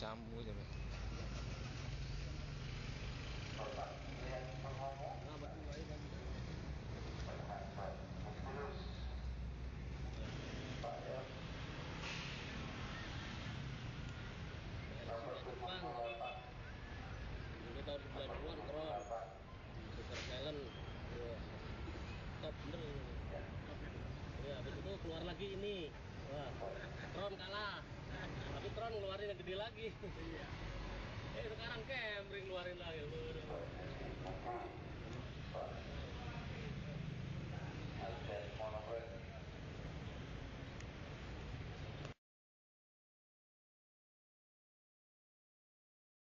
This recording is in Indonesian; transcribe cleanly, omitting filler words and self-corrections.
Cambu itu. Nah, batu air lagi. Jepang itu tahun 90-an keren super talent top bener ya. Habis itu keluar lagi ini, wah Tron kalah tapi Tron ngeluarin yang gede lagi. Sekarang Cam